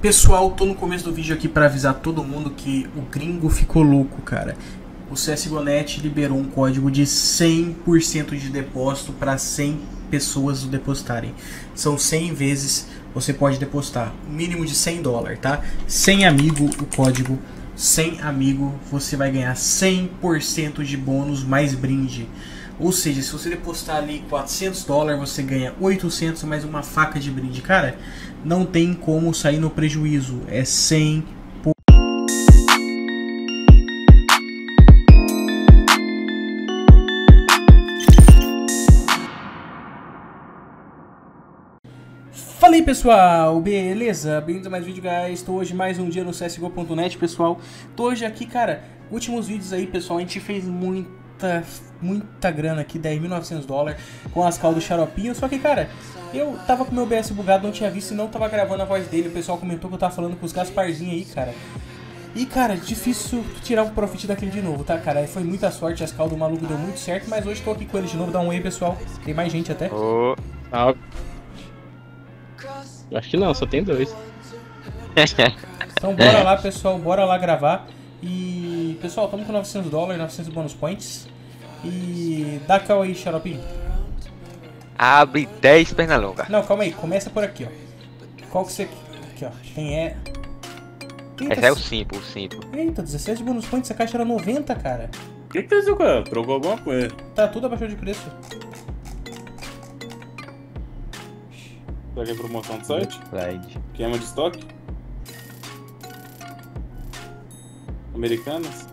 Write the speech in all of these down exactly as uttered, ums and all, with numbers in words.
Pessoal, tô no começo do vídeo aqui pra avisar todo mundo que o gringo ficou louco, cara. O C S G O ponto net liberou um código de cem por cento de depósito para cem pessoas depositarem. São cem vezes você pode depositar, mínimo de cem dólares, tá? cem amigo o código, cem amigo você vai ganhar cem por cento de bônus mais brinde. Ou seja, se você depositar ali quatrocentos dólares, você ganha oitocentos mais uma faca de brinde. Cara, não tem como sair no prejuízo. É cem por cento. Fala aí, pessoal, beleza? Bem-vindos a mais um vídeo, guys. Estou hoje mais um dia no C S G O ponto net, pessoal. Tô hoje aqui, cara, últimos vídeos aí, pessoal, a gente fez muita, muita grana aqui, dez mil e novecentos dólares com as caldas do xaropinho. Só que, cara, eu tava com meu O B S bugado, não tinha visto e não tava gravando a voz dele. O pessoal comentou que eu tava falando com os Gasparzinho aí, cara. E, cara, difícil tirar um profit daquele de novo, tá, cara? Foi muita sorte, as caldas do maluco deu muito certo, mas hoje tô aqui com ele de novo. Dá um oi, pessoal. Tem mais gente até. Ô, salve. Acho que não, só tem dois. Então bora lá, pessoal, bora lá gravar. E, pessoal, estamos com novecentos dólares, novecentos bônus points. E dá calma aí, xaropinho. Abre dez perna longa. Não, calma aí, começa por aqui, ó. Qual que você... Aqui, ó, tem é... Eita, Esse é o simples, o simples. Eita, dezessete de bônus points, essa caixa era noventa, cara. O que que fez, cara? Trocou alguma coisa? Tá tudo abaixo de preço. Será que é promoção do site? Slide. Queima de estoque? Americanas?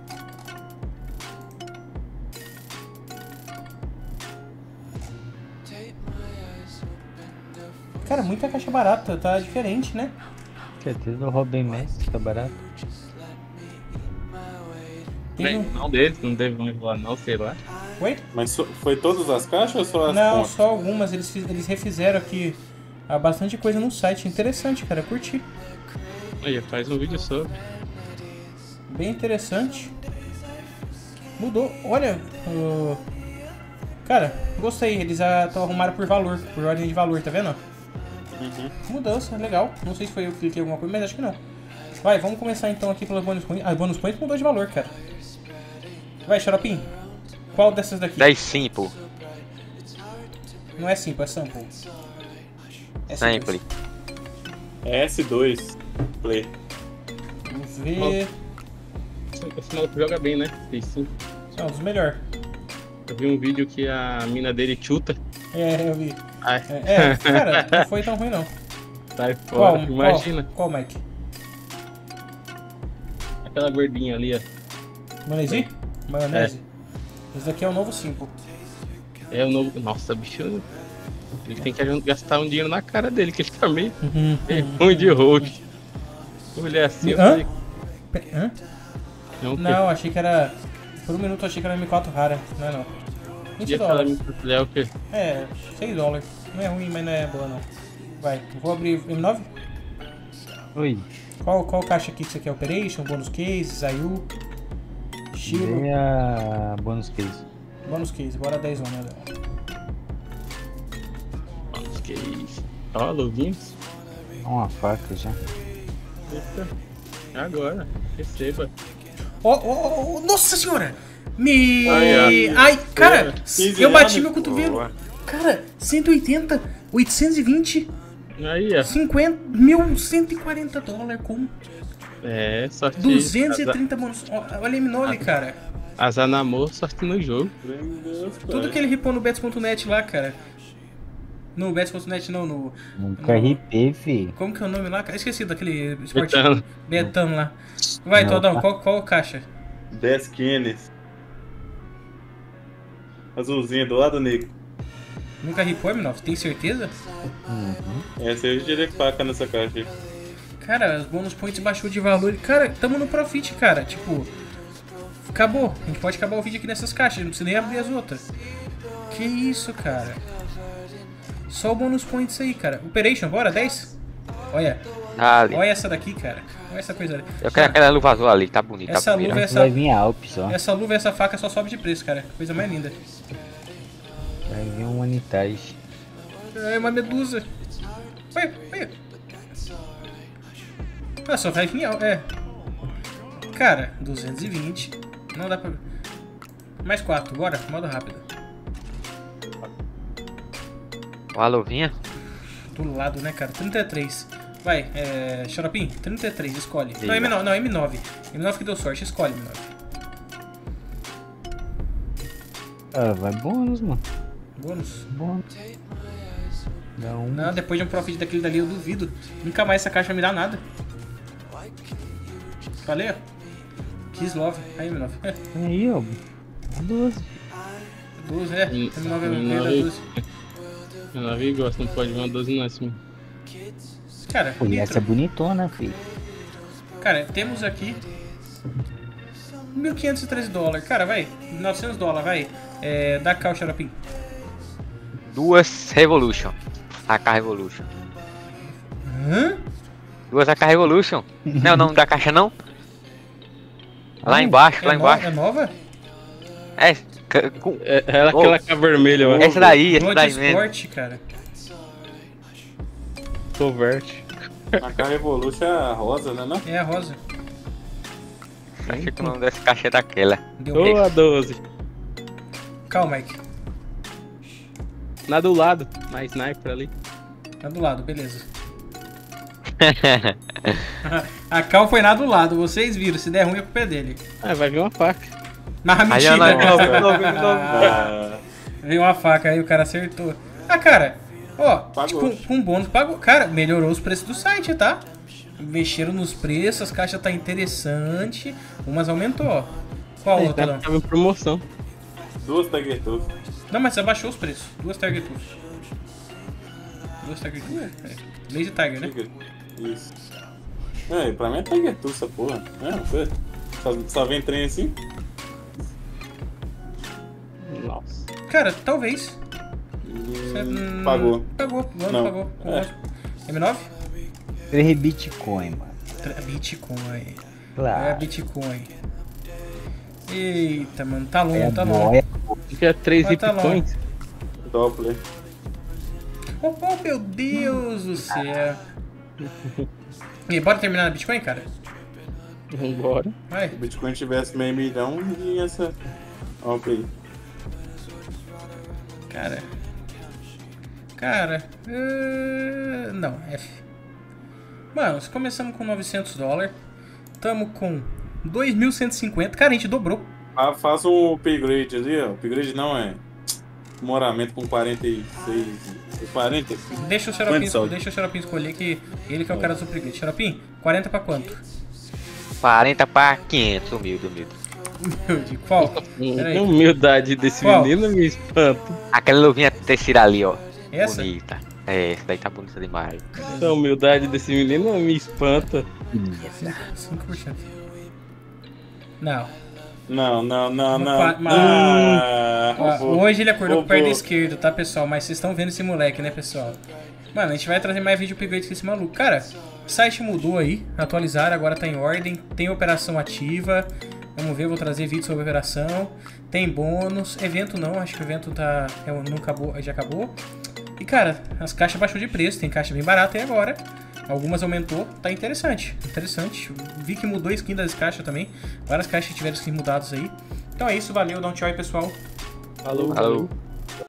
Cara, muita caixa barata, tá diferente, né? Certeza o Robin Messi tá barato. Tem Bem, um... não deles, não deve lá não, sei lá. Oi? Mas so- foi todas as caixas ou só as Não, pontas? só algumas, eles, fiz- eles refizeram aqui há bastante coisa no site. Interessante, cara, curti. Aí, faz um vídeo sobre. Bem interessante. Mudou. Olha. uh, Cara, gostei. Eles ah, tão arrumaram por valor. Por ordem de valor, tá vendo? Uhum. Mudança, legal. Não sei se foi eu que cliquei alguma coisa, mas acho que não. Vai, vamos começar então aqui pelas bonus points. Ah, bonus points mudou de valor, cara. Vai, xaropinho. Qual dessas daqui? dez simples. Não é simple, é sample. É Sempre. É S dois. Play. Vamos ver. Esse maluco joga bem, né? Tem sim. É um dos melhores. Eu vi um vídeo que a mina dele chuta. É, eu vi. Ai, É, é, cara, não foi tão ruim não. sai Qual? fora. Imagina. Qual, qual Mike? Aquela gordinha ali, ó. Maionese? Maionese? Esse daqui é o novo simple. É o novo. Nossa, bicho. Ele tem que gastar um dinheiro na cara dele, que ele tá meio, Uhum. meio ruim de roxo. Olha assim, eu Hã? falei. Pe- Hã? Não, que- Não, achei que era... Por um minuto eu achei que era M quatro rara. Não é não. E vinte aquela dólares. minha é o quê? É, seis dólares. Não é ruim, mas não é boa não. Vai, vou abrir M nove. Oi, Qual, qual caixa aqui que você quer? Operation, Bonus Case, Zayu, Shiro, dei a bônus case. Bonus Case. Bora dez, né? Nossa, que isso. Ó, luvinhos. Uma faca já. Eita. Agora, receba. Ó, ó, ó, nossa senhora! Me... Ai, Ai, ai. cara, quinze eu bati anos. meu cotovelo. Boa. Cara, cento e oitenta, oitocentos e vinte, Aí, ó. cinquenta, mil cento e quarenta dólares com É, sorte. duzentos e trinta bônus. Ó, olha M nove, cara. Azanamor, sorte no jogo. Tudo que ele ripou no bets ponto net lá, cara. No bets ponto net não, no... Nunca no- ripei, fi. Como que é o nome lá? cara? Esqueci daquele esporte. Betano. Betano lá. Vai, Não, Todão, tá. qual, qual caixa? dez Kennes. Azulzinha do lado negro. Nunca ripou, M nove? Tem certeza? Essa eu diria que faca nessa caixa aí. Cara, os bônus points baixou de valor. Cara, tamo no profit, cara. Tipo, acabou. A gente pode acabar o vídeo aqui nessas caixas. Não precisa nem abrir as outras. Que isso, cara. Só o bônus points aí, cara. Operation, bora? dez? Olha. Dale. Olha essa daqui, cara. Olha essa coisa ali. Eu quero aquela luva azul ali, tá bonita. Essa tá bonita. luva, Essa essa, vai vir Alpes, ó. essa luva e essa faca só sobe de preço, cara. Coisa mais linda. Vai vir um Anitage. É uma medusa. Olha, olha. Ah, só vai vir, é. Cara, duzentos e vinte. Não dá pra... Mais quatro, bora, modo rápido. Ó a luvinha. Do lado, né, cara? trinta e três. Vai, é... Xaropim, trinta e três, escolhe. Diga. Não, M nove, não, M nove. M nove que deu sorte, escolhe M nove. Ah, vai bônus, mano. Bônus. Bônus. Dá um. Não, depois de um profit daquele dali eu duvido. Nunca mais essa caixa vai me dar nada. Falei, ó. Kiss Love. Aí, M nove. É, Aí, ó. doze. doze, é. M M nove é M da nove. doze. Eu não vi gosto, não pode ver uma doze não, assim. Cara, Pô, e Nitro. essa é bonitona, filho. Cara, temos aqui mil quinhentos e treze dólares. Cara, vai. novecentos dólares, vai. É, dá cá o Xaropim. Duas Revolution. A K Revolution. Hã? Duas A K Revolution. Não, não da caixa não. Lá embaixo, É lá no- embaixo. É nova? É, c- com- É, é aquela Ô, cá vermelha, eu acho. essa daí, essa Blood daí mesmo. Sport, cara. Covert. A Car Revolution é a rosa, né? Não? É a rosa. Achei que o nome dessa caixa é daquela. Deu Ô, bem. a doze. Calma, Mike. Na do lado, na sniper ali. Tá do lado, beleza. A Cal foi na do lado, vocês viram. Se der ruim, a culpa é dele. Ah, vai vir uma faca. Mas Aí, mentira. ó, M nove, M nove, M nove. Ah, Veio uma faca aí, o cara acertou. Ah, cara, ó, Pagou. com, com bônus pagou. Cara, melhorou os preços do site, tá? Mexeram nos preços, as caixas tá interessante. Umas aumentou, ó. Qual outra não? Tava em promoção. duas Tiger Tooth. Não, mas abaixou os preços. Duas Target Tooth. Duas Target Tooth. É. Lazy Tiger, né? Tiger. Isso. É, pra mim é Tiger Tooth essa porra. É, não foi? Só, só vem trem assim? Nossa. Cara, talvez. Cê- Hum, hum, pagou. Pagou, o ano Não. pagou. Com É. ótimo. M nove? três Bitcoin, mano. Tra- Bitcoin. É Claro. Bitcoin. Eita, mano, tá longe, É tá longe. boia. Que é três Mas tá hipcoins. Doppler. Oh, oh, meu Deus do céu. E bora terminar na Bitcoin, cara? Vambora. Vai. Se o Bitcoin tivesse meio milhão, ia essa. Ó, ok. Cara. Cara. eh, não, F. Mano, nós começamos com novecentos dólares. Tamo com dois mil cento e cinquenta. Cara, a gente dobrou. Ah, faz um upgrade ali, ó. Upgrade não é. Moramento com quarenta e seis. quarenta? Deixa o Xaropim, Quanto saldo? deixa o Xaropim escolher que ele que é o cara do upgrade. Xaropim, quarenta pra quanto? quarenta pra quinhentos, humilde, humilde. Humilde. Qual? Peraí. A humildade desse Qual? menino me espanta. Aquela luvinha tecida ali, ó. Essa? Bonita. É, essa daí tá bonita demais. A humildade desse menino me espanta. cinco por cento. Não. Não, não, não, Uma não. qua- uma- Ah, Ó, roubou. hoje ele acordou com o pé Roubou. esquerdo, tá, pessoal? Mas vocês estão vendo esse moleque, né, pessoal? Mano, a gente vai trazer mais vídeo upgrade com esse maluco. Cara, o site mudou aí, atualizaram, agora tá em ordem. Tem operação ativa. Vamos ver, vou trazer vídeo sobre operação. Tem bônus. Evento não, acho que o evento tá. é, não acabou, já acabou. E cara, as caixas baixou de preço, tem caixa bem barata aí agora. Algumas aumentou, tá interessante. Interessante. Vi que mudou a skin das caixas também. Várias caixas tiveram skins mudadas aí. Então é isso, valeu, dá um tchau aí, pessoal. Falou. Falou.